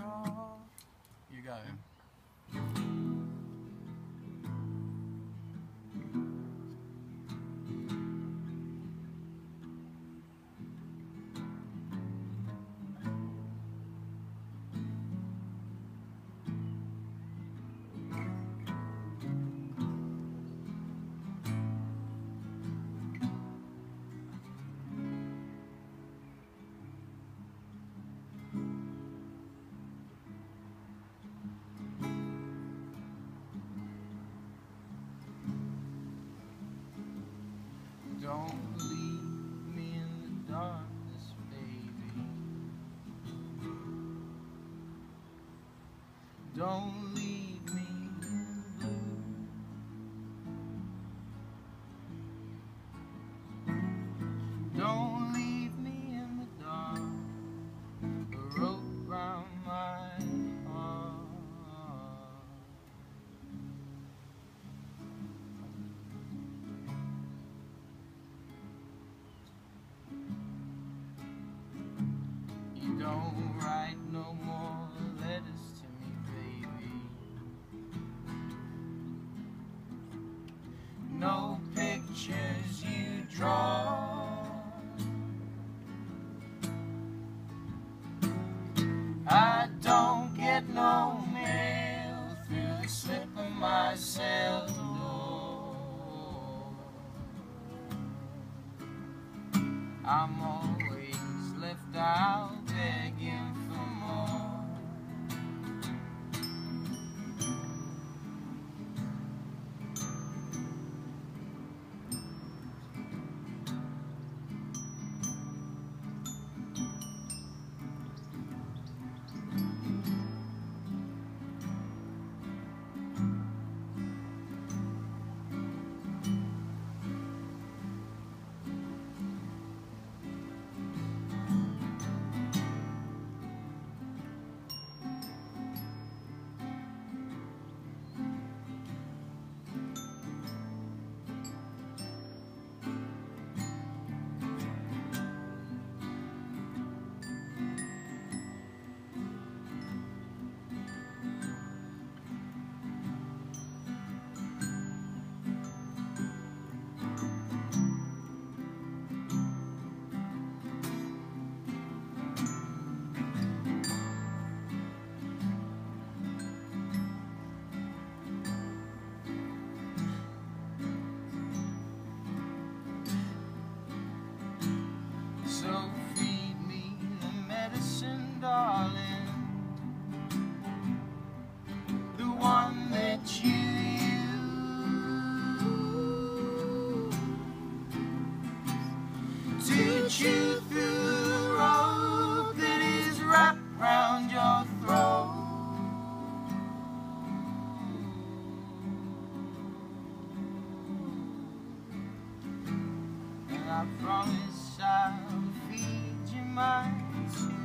call. You go. Don't leave me in the darkness, baby. Don't leave me in blue. Don't leave me in the dark. A rope round my heart. Don't write no more letters to me, baby. No pictures you draw. I don't get no mail through the slip of my cell door. I'm always left out begging for more. So feed me the medicine, darling, the one that you use to chew through the rope that is wrapped round your throat. And I promise I'll feed you mine soon.